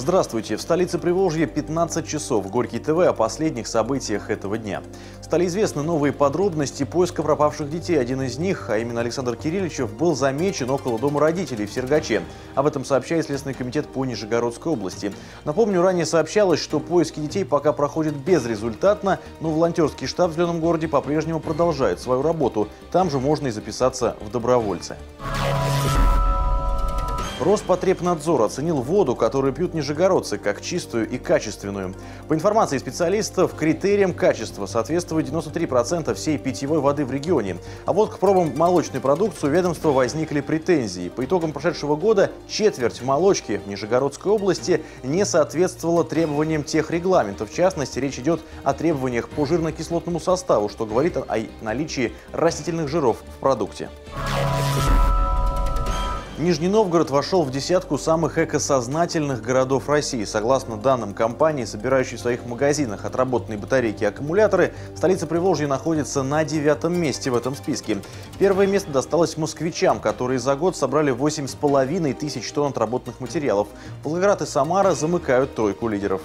Здравствуйте! В столице Приволжья 15 часов. Горький ТВ о последних событиях этого дня. Стали известны новые подробности поиска пропавших детей. Один из них, а именно Александр Кирилличев, был замечен около дома родителей в Сергаче. Об этом сообщает Следственный комитет по Нижегородской области. Напомню, ранее сообщалось, что поиски детей пока проходят безрезультатно, но волонтерский штаб в Зеленом городе по-прежнему продолжает свою работу. Там же можно и записаться в добровольцы. Роспотребнадзор оценил воду, которую пьют нижегородцы, как чистую и качественную. По информации специалистов, критериям качества соответствует 93% всей питьевой воды в регионе. А вот к пробам молочной продукции у ведомства возникли претензии. По итогам прошедшего года четверть молочки в Нижегородской области не соответствовала требованиям техрегламента. В частности, речь идет о требованиях по жирно-кислотному составу, что говорит о наличии растительных жиров в продукте. Нижний Новгород вошел в десятку самых экосознательных городов России. Согласно данным компании, собирающей в своих магазинах отработанные батарейки и аккумуляторы, столица Приволжья находится на 9-м месте в этом списке. Первое место досталось москвичам, которые за год собрали 8,5 тысяч тонн отработанных материалов. Волгоград и Самара замыкают тройку лидеров.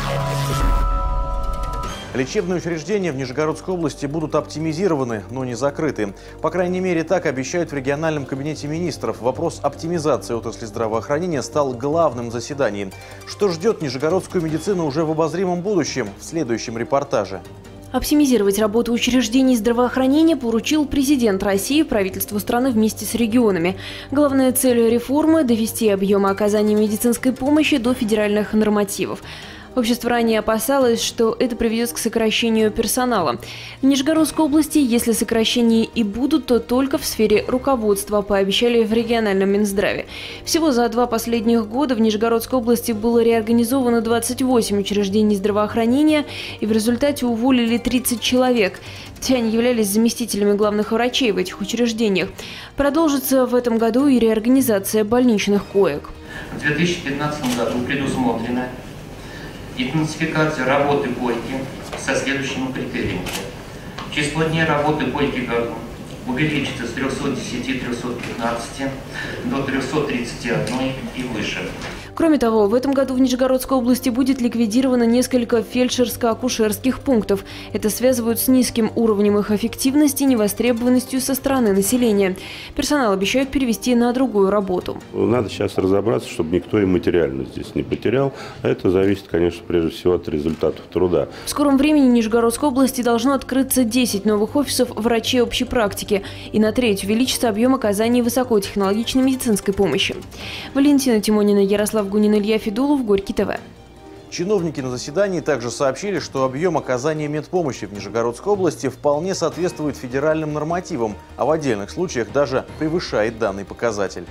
Лечебные учреждения в Нижегородской области будут оптимизированы, но не закрыты. По крайней мере, так обещают в региональном кабинете министров. Вопрос оптимизации отрасли здравоохранения стал главным в заседании. Что ждет нижегородскую медицину уже в обозримом будущем? В следующем репортаже. Оптимизировать работу учреждений здравоохранения поручил президент России правительству страны вместе с регионами. Главная цель реформы – довести объемы оказания медицинской помощи до федеральных нормативов. Общество ранее опасалось, что это приведет к сокращению персонала. В Нижегородской области, если сокращения и будут, то только в сфере руководства, пообещали в региональном Минздраве. Всего за 2 последних года в Нижегородской области было реорганизовано 28 учреждений здравоохранения, и в результате уволили 30 человек. Все они являлись заместителями главных врачей в этих учреждениях. Продолжится в этом году и реорганизация больничных коек. В 2015 году предусмотрено интенсификация работы койки со следующими критериями. Число дней работы койки увеличится с 310-315 до 331 и выше. Кроме того, в этом году в Нижегородской области будет ликвидировано несколько фельдшерско-акушерских пунктов. Это связывают с низким уровнем их эффективности и невостребованностью со стороны населения. Персонал обещают перевести на другую работу. Надо сейчас разобраться, чтобы никто и материально здесь не потерял. Это зависит, конечно, прежде всего от результатов труда. В скором времени в Нижегородской области должно открыться 10 новых офисов врачей общей практики. И на треть увеличится объем оказания высокотехнологичной медицинской помощи. Валентина Тимонина, Ярослав Гунин, Илья Федулов, Горький ТВ. Чиновники на заседании также сообщили, что объем оказания медпомощи в Нижегородской области вполне соответствует федеральным нормативам, а в отдельных случаях даже превышает данный показатель.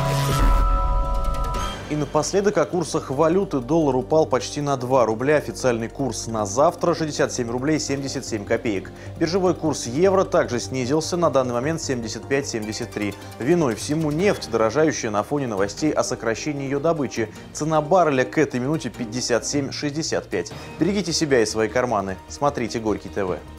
И напоследок о курсах валюты. Доллар упал почти на 2 рубля. Официальный курс на завтра 67 рублей 77 копеек. Биржевой курс евро также снизился, на данный момент 75,73. Виной всему нефть, дорожающая на фоне новостей о сокращении ее добычи. Цена барреля к этой минуте 57,65. Берегите себя и свои карманы. Смотрите Горький ТВ.